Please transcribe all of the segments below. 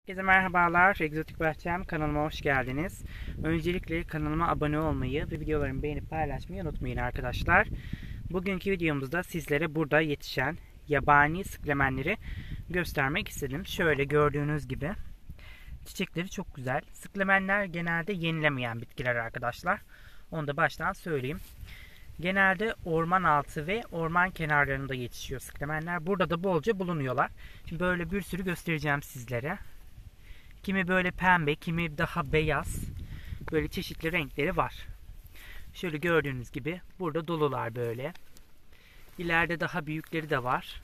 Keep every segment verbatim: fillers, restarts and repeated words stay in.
Herkese merhabalar. Egzotik Bahçem kanalıma hoş geldiniz. Öncelikle kanalıma abone olmayı ve videolarımı beğenip paylaşmayı unutmayın arkadaşlar. Bugünkü videomuzda sizlere burada yetişen yabani sıklemenleri göstermek istedim. Şöyle gördüğünüz gibi çiçekleri çok güzel. Sıklemenler genelde yenilemeyen bitkiler arkadaşlar. Onu da baştan söyleyeyim. Genelde orman altı ve orman kenarlarında yetişiyor sıklemenler. Burada da bolca bulunuyorlar. Şimdi böyle bir sürü göstereceğim sizlere. Kimi böyle pembe, kimi daha beyaz. Böyle çeşitli renkleri var. Şöyle gördüğünüz gibi burada dolular böyle. İleride daha büyükleri de var.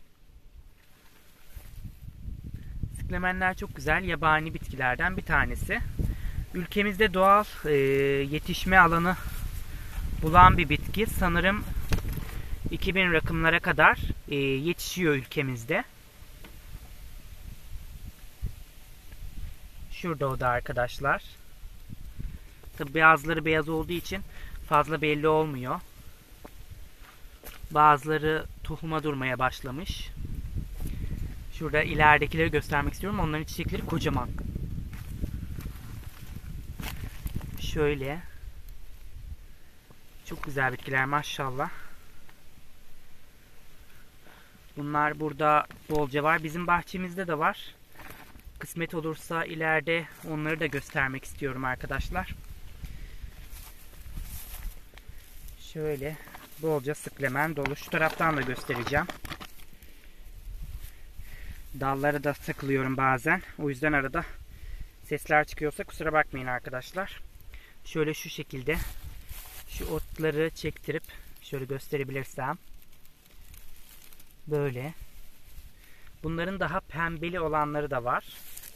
Sıklemenler çok güzel yabani bitkilerden bir tanesi. Ülkemizde doğal e, yetişme alanı bulan bir bitki. Sanırım iki bin rakımlara kadar e, yetişiyor ülkemizde. Şurada o da arkadaşlar. Tabi bazıları beyaz olduğu için fazla belli olmuyor. Bazıları tohuma durmaya başlamış. Şurada ileridekileri göstermek istiyorum. Onların çiçekleri kocaman. Şöyle. Çok güzel bitkiler maşallah. Bunlar burada bolca var. Bizim bahçemizde de var. Kısmet olursa ileride onları da göstermek istiyorum arkadaşlar. Şöyle bolca sıklemen dolu. Şu taraftan da göstereceğim. Dallara da takılıyorum bazen. O yüzden arada sesler çıkıyorsa kusura bakmayın arkadaşlar. Şöyle şu şekilde şu otları çektirip şöyle gösterebilirsem. Böyle. Bunların daha pembeli olanları da var.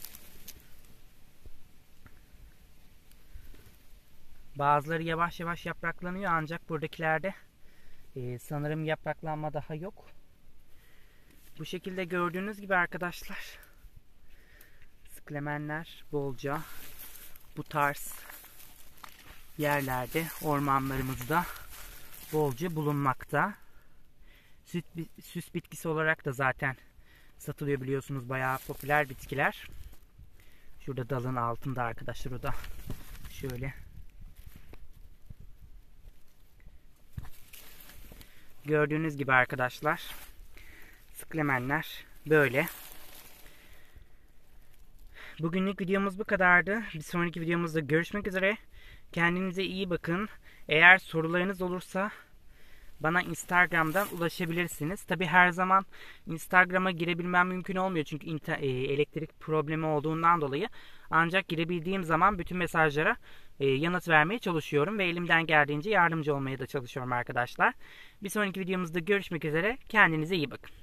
Bazıları yavaş yavaş yapraklanıyor ancak buradakilerde e, sanırım yapraklanma daha yok. Bu şekilde gördüğünüz gibi arkadaşlar sıklemenler bolca bu tarz yerlerde ormanlarımızda bolca bulunmakta. Süs, süs bitkisi olarak da zaten satılıyor biliyorsunuz, bayağı popüler bitkiler. Şurada dalın altında arkadaşlar o da şöyle. Gördüğünüz gibi arkadaşlar sıklemenler böyle. Bugünlük videomuz bu kadardı. Bir sonraki videomuzda görüşmek üzere. Kendinize iyi bakın. Eğer sorularınız olursa bana Instagram'dan ulaşabilirsiniz. Tabi her zaman Instagram'a girebilmem mümkün olmuyor. Çünkü elektrik problemi olduğundan dolayı. Ancak girebildiğim zaman bütün mesajlara yanıt vermeye çalışıyorum. Ve elimden geldiğince yardımcı olmaya da çalışıyorum arkadaşlar. Bir sonraki videomuzda görüşmek üzere. Kendinize iyi bakın.